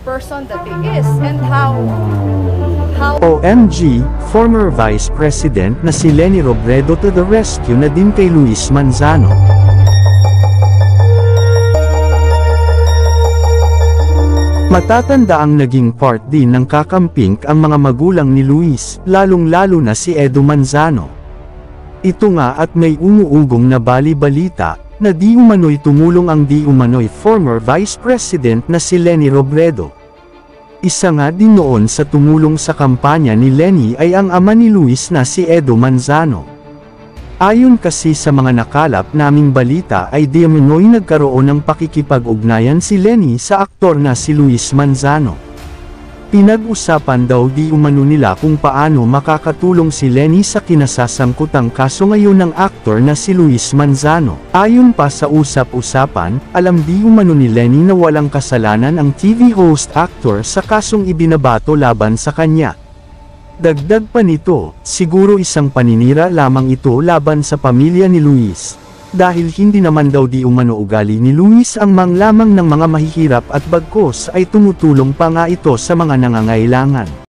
person that he is and how OMG, former Vice President na si Leni Robredo to the rescue na din kay Luis Manzano. Matatanda ang naging part din ng kakamping ang mga magulang ni Luis, lalong-lalo na si Edo Manzano. Ito nga at may umuugong na bali-balita, na di umano'y tumulong ang di umano'y former Vice President na si Leni Robredo. Isa nga din noon sa tumulong sa kampanya ni Leni ay ang ama ni Luis na si Edo Manzano. Ayon kasi sa mga nakalap naming balita ay di umano'y nagkaroon ng pakikipag-ugnayan si Leni sa aktor na si Luis Manzano. Pinag-usapan daw di umano nila kung paano makakatulong si Leni sa kinasasangkutang kaso ngayon ng aktor na si Luis Manzano. Ayon pa sa usap-usapan, alam di umano ni Leni na walang kasalanan ang TV host actor sa kasong ibinabato laban sa kanya. Dagdag pa nito, siguro isang paninira lamang ito laban sa pamilya ni Luis. Dahil hindi naman daw di umano ugali ni Luis ang manglamang ng mga mahihirap at bagkos ay tumutulong pa nga ito sa mga nangangailangan.